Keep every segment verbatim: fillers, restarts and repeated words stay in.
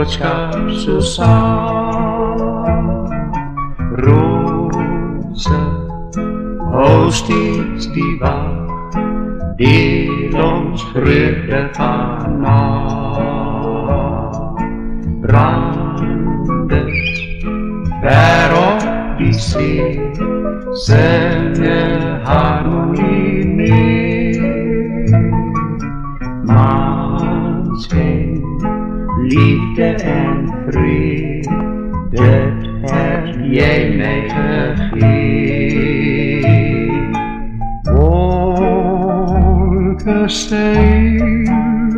boodschap zo zacht. Roze, hou steeds die wacht, deel ons vreugde vannacht. Branders, ver op die see, singe harmonie mee. Maanschijn, liefde en vrede, dit heb jij mij gegeven. Wolkenstein,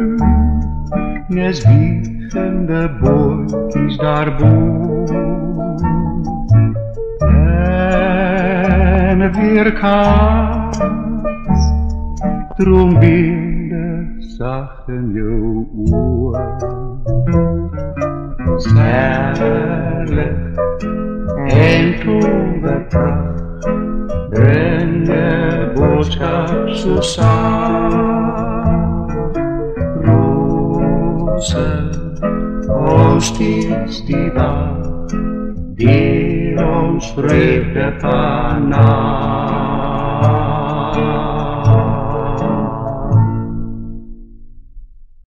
nes wiegende bootjes daarboven. En weerkaats, droombeelden zacht in jouw oren. Sterlijk en toverpracht, breng de boodschap zo zacht. Roze, hou steeds die wacht, deel ons vreugde vannacht.